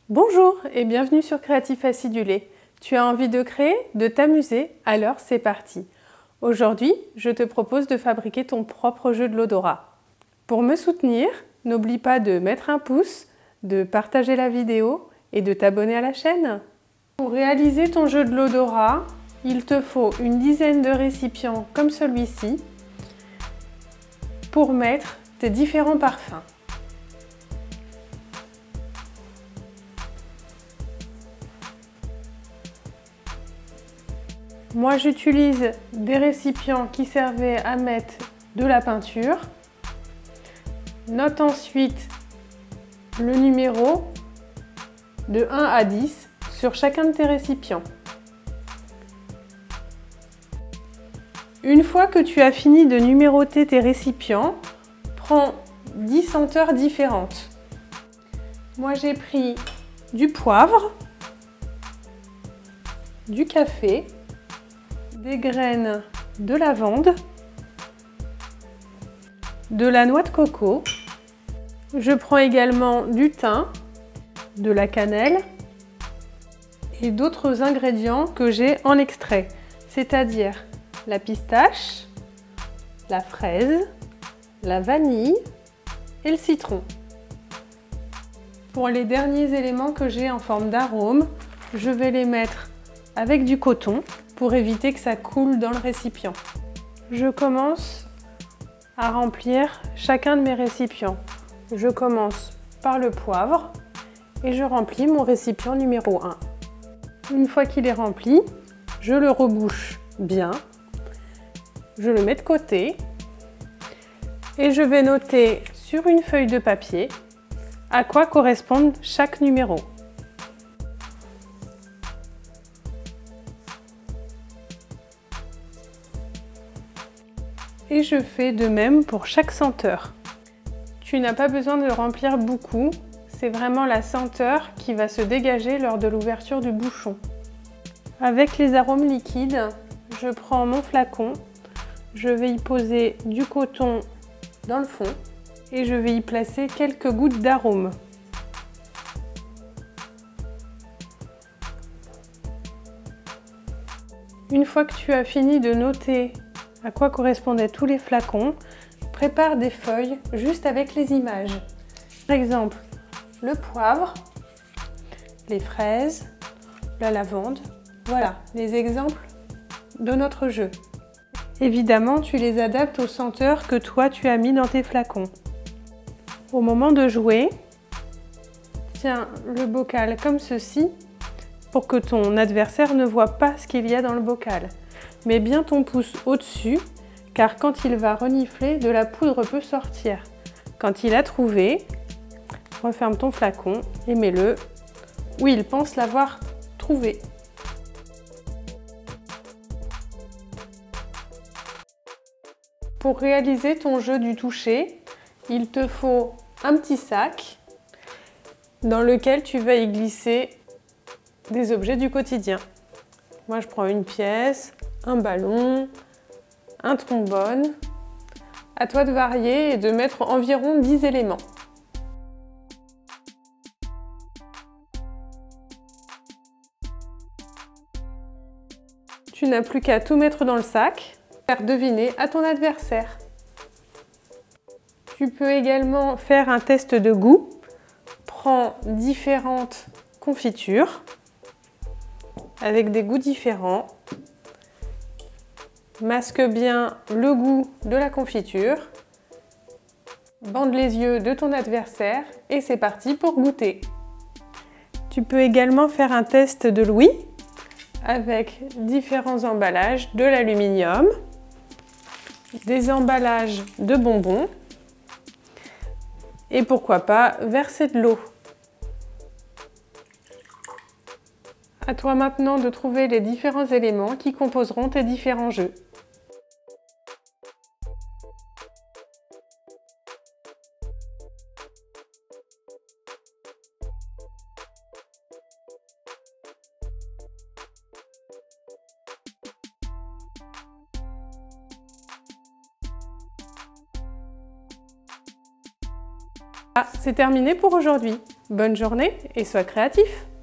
Bonjour et bienvenue sur Créatif Acidulé. Tu as envie de créer, de t'amuser? Alors c'est parti. Aujourd'hui, je te propose de fabriquer ton propre jeu de l'odorat. Pour me soutenir, n'oublie pas de mettre un pouce, de partager la vidéo et de t'abonner à la chaîne. Pour réaliser ton jeu de l'odorat, il te faut une dizaine de récipients comme celui-ci pour mettre tes différents parfums. Moi, j'utilise des récipients qui servaient à mettre de la peinture. Note ensuite le numéro de 1 à 10 sur chacun de tes récipients. Une fois que tu as fini de numéroter tes récipients, prends 10 senteurs différentes. Moi, j'ai pris du poivre, du café, des graines de lavande, de la noix de coco. Je prends également du thym, de la cannelle et d'autres ingrédients que j'ai en extrait, c'est-à-dire la pistache, la fraise, la vanille et le citron. Pour les derniers éléments que j'ai en forme d'arôme, je vais les mettre avec du coton pour éviter que ça coule dans le récipient. Je commence à remplir chacun de mes récipients. Je commence par le poivre et je remplis mon récipient numéro 1. Une fois qu'il est rempli, je le rebouche bien, je le mets de côté et je vais noter sur une feuille de papier à quoi correspond chaque numéro. Et je fais de même pour chaque senteur. Tu n'as pas besoin de remplir beaucoup, c'est vraiment la senteur qui va se dégager lors de l'ouverture du bouchon. Avec les arômes liquides, je prends mon flacon, je vais y poser du coton dans le fond et je vais y placer quelques gouttes d'arôme. Une fois que tu as fini de noter à quoi correspondaient tous les flacons, prépare des feuilles juste avec les images. Par exemple, le poivre, les fraises, la lavande. Voilà les exemples de notre jeu. Évidemment, tu les adaptes aux senteurs que toi tu as mis dans tes flacons. Au moment de jouer, tiens le bocal comme ceci pour que ton adversaire ne voit pas ce qu'il y a dans le bocal. Mets bien ton pouce au-dessus, car quand il va renifler, de la poudre peut sortir. Quand il a trouvé, referme ton flacon et mets-le où il pense l'avoir trouvé. Pour réaliser ton jeu du toucher, il te faut un petit sac dans lequel tu vas y glisser des objets du quotidien. Moi, je prends une pièce, un ballon, un trombone. À toi de varier et de mettre environ 10 éléments. Tu n'as plus qu'à tout mettre dans le sac, faire deviner à ton adversaire. Tu peux également faire un test de goût. Prends différentes confitures avec des goûts différents. Masque bien le goût de la confiture, bande les yeux de ton adversaire et c'est parti pour goûter. Tu peux également faire un test de l'ouïe avec différents emballages, de l'aluminium, des emballages de bonbons et pourquoi pas verser de l'eau. À toi maintenant de trouver les différents éléments qui composeront tes différents jeux. Ah, c'est terminé pour aujourd'hui. Bonne journée et sois créatif!